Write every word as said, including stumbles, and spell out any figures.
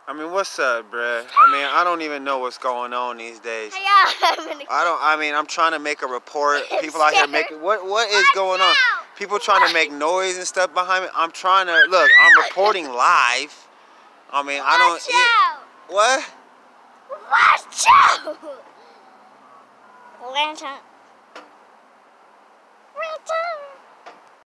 I mean, what's up, bruh? I mean, I don't even know what's going on these days. I don't. I mean, I'm trying to make a report. People out here making what? What is going on? People trying to make noise and stuff behind me. I'm trying to look. I'm reporting live. I mean, I don't. It, what? Watch out! Lantern.